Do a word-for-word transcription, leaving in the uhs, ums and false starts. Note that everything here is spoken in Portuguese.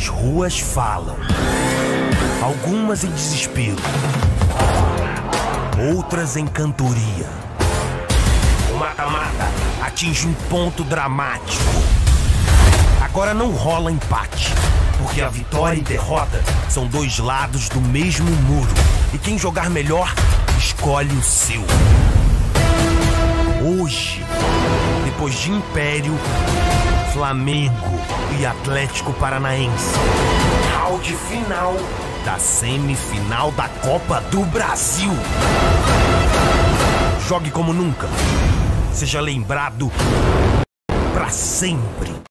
As ruas falam, algumas em desespero, outras em cantoria. O mata-mata atinge um ponto dramático. Agora não rola empate, porque a vitória e derrota são dois lados do mesmo muro. E quem jogar melhor, escolhe o seu. Hoje, depois de Império, Flamengo e Atlético Paranaense, round final da semifinal da Copa do Brasil. Jogue como nunca. Seja lembrado pra sempre.